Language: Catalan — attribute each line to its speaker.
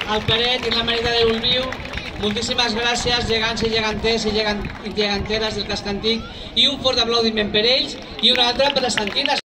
Speaker 1: al Peret i la Marita de Ulviu. Moltíssimes gràcies, gegants i geganters i geganteres del casc antic, i un fort aplaudiment per ells i un altre per les antigues.